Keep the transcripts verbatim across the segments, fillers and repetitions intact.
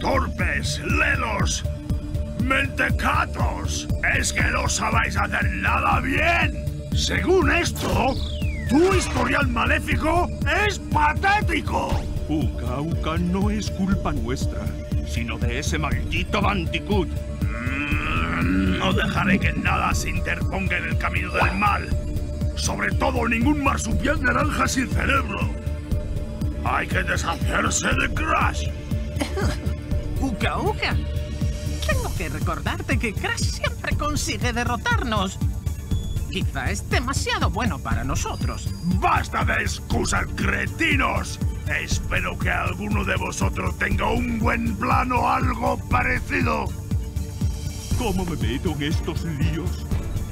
¡Torpes! ¡Ledos! ¡Mentecatos! ¡Es que no sabéis hacer nada bien! Según esto, tu historial maléfico es patético. Uka Uka no es culpa nuestra, sino de ese maldito Bandicoot. Mm, no dejaré que nada se interponga en el camino del mal. Sobre todo ningún marsupial naranja sin cerebro. Hay que deshacerse de Crash. Uka Uka. Tengo que recordarte que Crash siempre consigue derrotarnos. Quizá es demasiado bueno para nosotros. ¡Basta de excusas, cretinos! Espero que alguno de vosotros tenga un buen plan o algo parecido. ¿Cómo me meto en estos líos?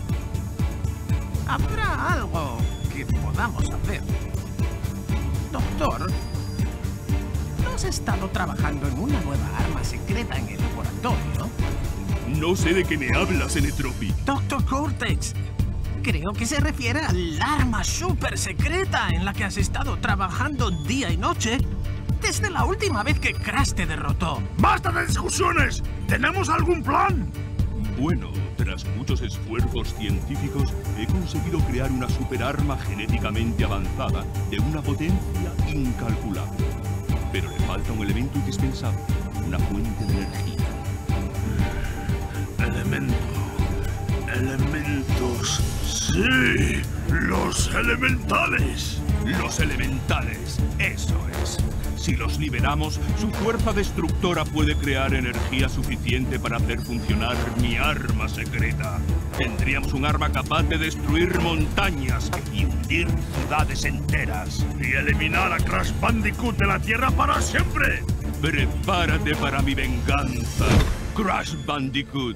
Habrá algo que podamos hacer. Doctor, ¿no has estado trabajando en una nueva arma secreta en el laboratorio? No sé de qué me hablas, Enetropi. Doctor Cortex, creo que se refiere al arma súper secreta en la que has estado trabajando día y noche desde la última vez que Crash te derrotó. ¡Basta de discusiones! ¿Tenemos algún plan? Bueno, tras muchos esfuerzos científicos, he conseguido crear una superarma genéticamente avanzada de una potencia incalculable. Pero le falta un elemento indispensable, una fuente de energía. Elemento... Elementos... ¡Sí! ¡Los elementales! ¡Los elementales! ¡Eso es! Si los liberamos, su fuerza destructora puede crear energía suficiente para hacer funcionar mi arma secreta. Tendríamos un arma capaz de destruir montañas y hundir ciudades enteras. Y eliminar a Crash Bandicoot de la Tierra para siempre. Prepárate para mi venganza, Crash Bandicoot.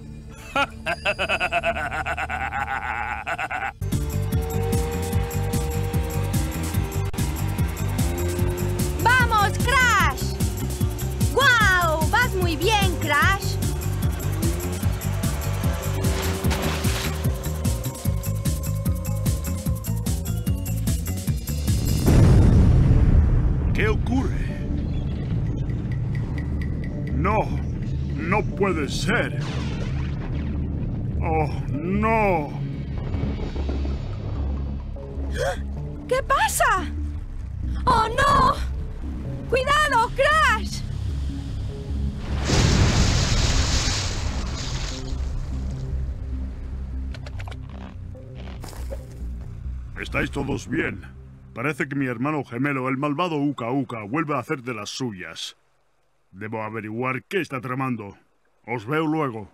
¡Vamos, Crash! ¡Guau! ¡Vas muy bien, Crash! ¿Qué ocurre? No, no puede ser. ¡Oh, no! ¿Qué pasa? ¡Oh, no! ¡Cuidado, Crash! ¿Estáis todos bien? Parece que mi hermano gemelo, el malvado Uka Uka, vuelve a hacer de las suyas. Debo averiguar qué está tramando. Os veo luego.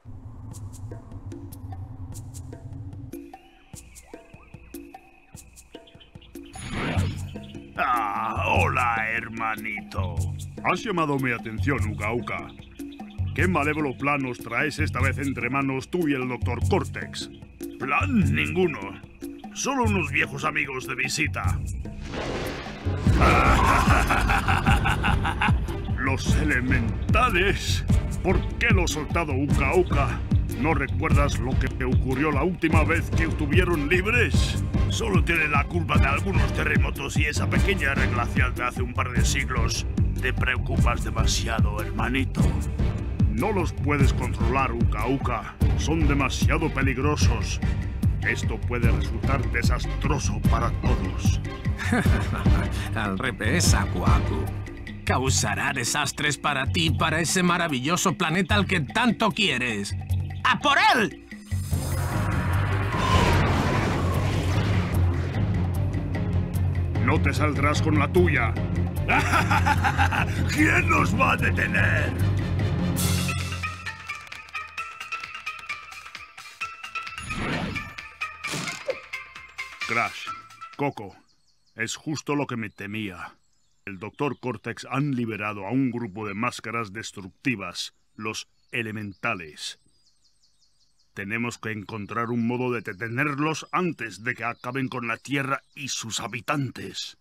Ah, hola, hermanito. Has llamado mi atención, Uka Uka. ¿Qué malévolo plan nos traes esta vez entre manos tú y el doctor Cortex? Plan ninguno. Solo unos viejos amigos de visita. ¡Los elementales! ¿Por qué lo soltado, Uka Uka? ¿No recuerdas lo que te ocurrió la última vez que estuvieron libres? Solo tiene la culpa de algunos terremotos y esa pequeña era glacial de hace un par de siglos. Te preocupas demasiado, hermanito. No los puedes controlar, Uka Uka. Son demasiado peligrosos. Esto puede resultar desastroso para todos. Al revés, Aku Aku. Causará desastres para ti y para ese maravilloso planeta al que tanto quieres. ¡A por él! No te saldrás con la tuya. ¿Quién nos va a detener? Crash, Coco, es justo lo que me temía. El doctor Cortex han liberado a un grupo de máscaras destructivas, los elementales. Tenemos que encontrar un modo de detenerlos antes de que acaben con la Tierra y sus habitantes.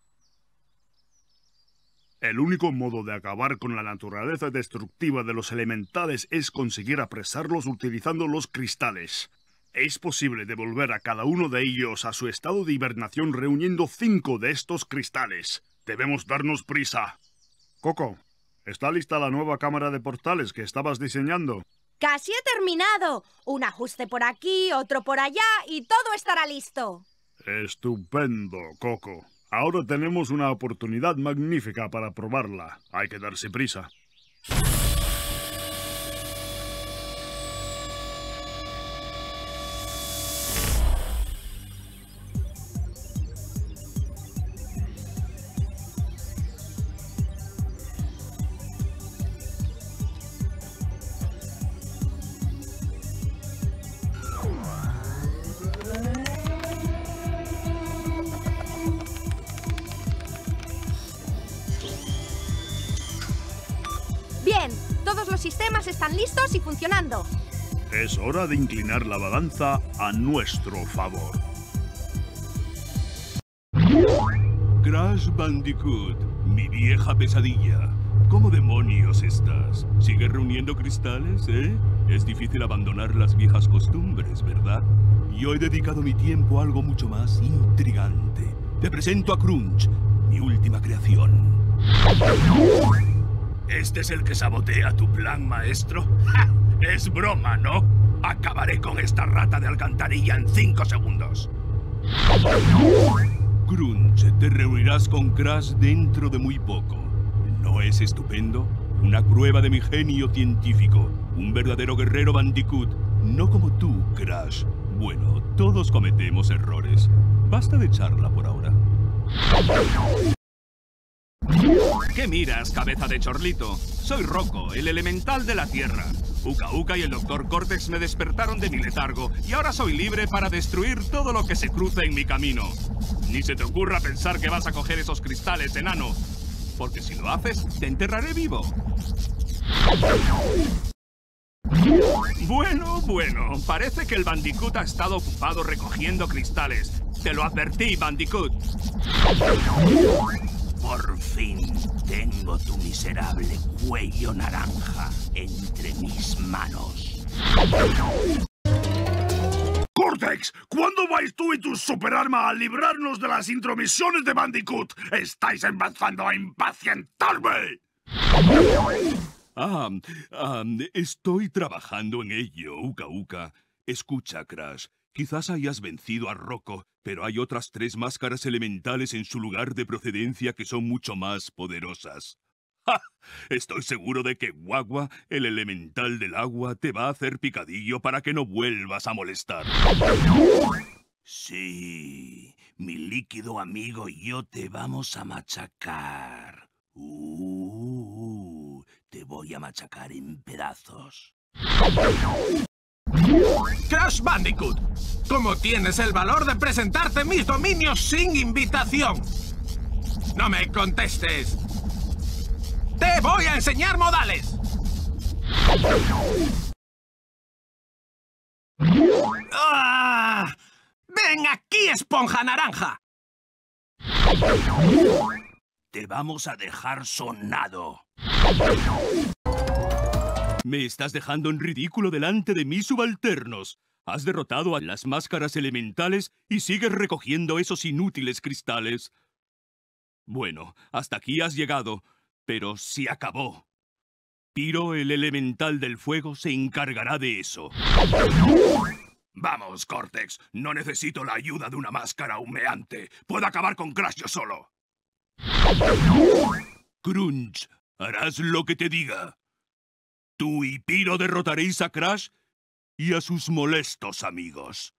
El único modo de acabar con la naturaleza destructiva de los elementales es conseguir apresarlos utilizando los cristales. Es posible devolver a cada uno de ellos a su estado de hibernación reuniendo cinco de estos cristales. Debemos darnos prisa. Coco, ¿Está lista la nueva cámara de portales que estabas diseñando? ¡Casi he terminado! Un ajuste por aquí, otro por allá y todo estará listo. Estupendo, Coco. Ahora tenemos una oportunidad magnífica para probarla. Hay que darse prisa. Bien, todos los sistemas están listos y funcionando. Es hora de inclinar la balanza a nuestro favor. Crash Bandicoot, mi vieja pesadilla. ¿Cómo demonios estás? ¿Sigues reuniendo cristales, eh? Es difícil abandonar las viejas costumbres, ¿verdad? Yo he dedicado mi tiempo a algo mucho más intrigante. Te presento a Crunch, mi última creación. ¿Este es el que sabotea tu plan, maestro? ¡Ja! Es broma, ¿no? Acabaré con esta rata de alcantarilla en cinco segundos. Crunch, te reunirás con Crash dentro de muy poco. ¿No es estupendo? Una prueba de mi genio científico. Un verdadero guerrero Bandicoot. No como tú, Crash. Bueno, todos cometemos errores. Basta de charla por ahora. ¿Qué miras, cabeza de chorlito? Soy Rocco, el elemental de la Tierra. Uka Uka y el doctor Cortex me despertaron de mi letargo y ahora soy libre para destruir todo lo que se cruce en mi camino. Ni se te ocurra pensar que vas a coger esos cristales, enano, porque si lo haces, te enterraré vivo. Bueno, bueno, parece que el Bandicoot ha estado ocupado recogiendo cristales. Te lo advertí, Bandicoot. Por fin tengo tu miserable cuello naranja entre mis manos. ¡Cortex! ¿Cuándo vais tú y tu superarma a librarnos de las intromisiones de Bandicoot? ¡Estáis empezando a impacientarme! Ah, ah, estoy trabajando en ello, Uka Uka. Escucha, Crash. Quizás hayas vencido a Rocco, pero hay otras tres máscaras elementales en su lugar de procedencia que son mucho más poderosas. ¡Ja! Estoy seguro de que Guagua, el elemental del agua, te va a hacer picadillo para que no vuelvas a molestar. Sí, mi líquido amigo y yo te vamos a machacar. Uh, te voy a machacar en pedazos. Crash Bandicoot, ¿cómo tienes el valor de presentarte mis dominios sin invitación? ¡No me contestes! ¡Te voy a enseñar modales! ¡Ah! ¡Ven aquí, esponja naranja! Te vamos a dejar sonado. Me estás dejando en ridículo delante de mis subalternos. Has derrotado a las máscaras elementales y sigues recogiendo esos inútiles cristales. Bueno, hasta aquí has llegado, pero se acabó. Pyro, el elemental del fuego, se encargará de eso. Vamos, Cortex. No necesito la ayuda de una máscara humeante. Puedo acabar con Crash yo solo. Crunch, harás lo que te diga. Tú y Pyro derrotaréis a Crash y a sus molestos amigos.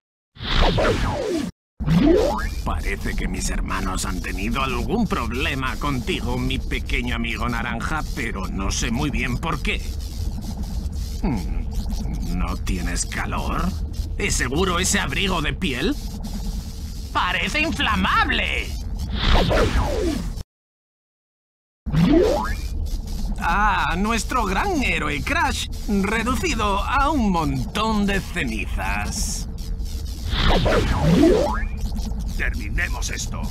Parece que mis hermanos han tenido algún problema contigo, mi pequeño amigo naranja, pero no sé muy bien por qué. ¿No tienes calor? ¿Es seguro ese abrigo de piel? ¡Parece inflamable! Ah, nuestro gran héroe Crash, reducido a un montón de cenizas. Terminemos esto.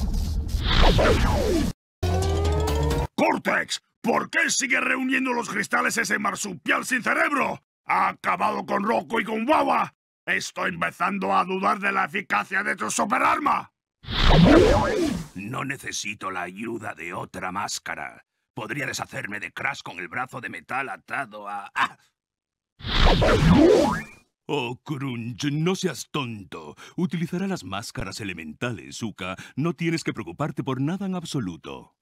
¡Cortex! ¿Por qué sigue reuniendo los cristales ese marsupial sin cerebro? ¿Ha acabado con Rocco y con Guagua? Estoy empezando a dudar de la eficacia de tu superarma. No necesito la ayuda de otra máscara. Podría deshacerme de Crash con el brazo de metal atado a... ¡Ah! Oh, Crunch, no seas tonto. Utilizará las máscaras elementales, Uka. No tienes que preocuparte por nada en absoluto.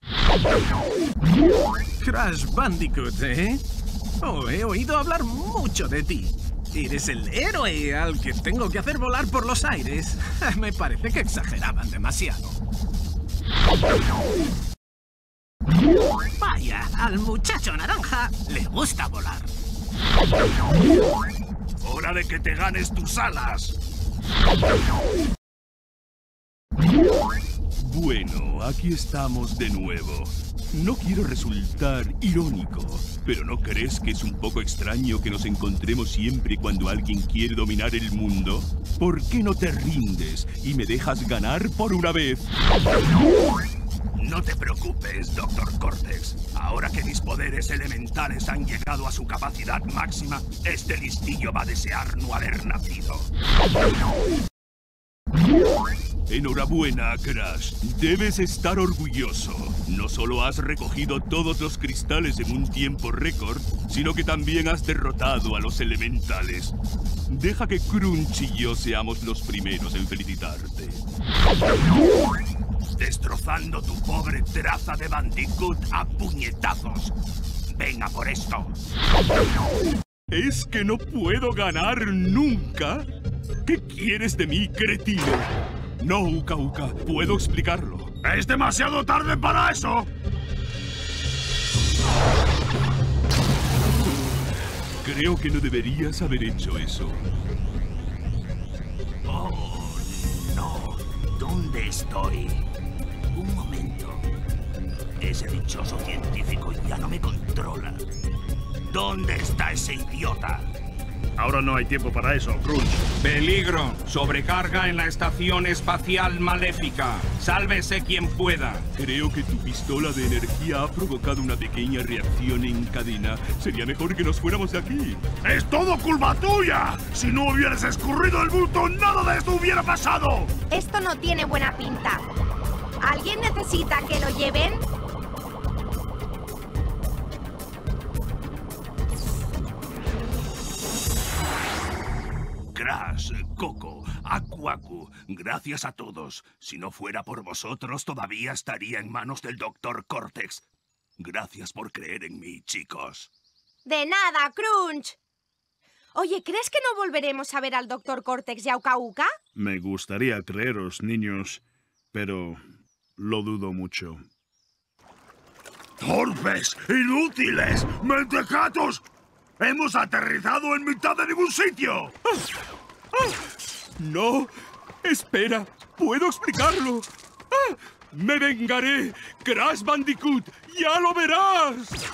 Crash Bandicoot, ¿eh? Oh, he oído hablar mucho de ti. Eres el héroe al que tengo que hacer volar por los aires. Me parece que exageraban demasiado. Vaya, al muchacho naranja le gusta volar. ¡Hora de que te ganes tus alas! Bueno, aquí estamos de nuevo. No quiero resultar irónico, pero ¿no crees que es un poco extraño que nos encontremos siempre cuando alguien quiere dominar el mundo? ¿Por qué no te rindes y me dejas ganar por una vez? No te preocupes, doctor Cortex. Ahora que mis poderes elementales han llegado a su capacidad máxima, este listillo va a desear no haber nacido. Enhorabuena, Crash. Debes estar orgulloso. No solo has recogido todos los cristales en un tiempo récord, sino que también has derrotado a los elementales. Deja que Crunch y yo seamos los primeros en felicitarte. Destrozando tu pobre traza de Bandicoot a puñetazos. Venga por esto. ¿Es que no puedo ganar nunca? ¿Qué quieres de mí, cretino? No, Uka Uka, puedo explicarlo. ¡Es demasiado tarde para eso! Creo que no deberías haber hecho eso. Oh, no. ¿Dónde estoy? Un momento. Ese dichoso científico ya no me controla. ¿Dónde está ese idiota? Ahora no hay tiempo para eso, Crunch. Peligro. Sobrecarga en la estación espacial maléfica. Sálvese quien pueda. Creo que tu pistola de energía ha provocado una pequeña reacción en cadena. Sería mejor que nos fuéramos de aquí. ¡Es todo culpa tuya! Si no hubieras escurrido el bulto, nada de esto hubiera pasado. Esto no tiene buena pinta. ¿Alguien necesita que lo lleven? Crash, Coco, Aku Aku, gracias a todos. Si no fuera por vosotros, todavía estaría en manos del doctor Cortex. Gracias por creer en mí, chicos. De nada, Crunch. Oye, ¿crees que no volveremos a ver al doctor Cortex y a Uka Uka? Me gustaría creeros, niños, pero lo dudo mucho. ¡Torpes! ¡Inútiles! ¡Mentecatos! ¡Hemos aterrizado en mitad de ningún sitio! ¡Ah! ¡Ah! ¡No! ¡Espera! ¡Puedo explicarlo! ¡Ah! ¡Me vengaré! ¡Crash Bandicoot! ¡Ya lo verás!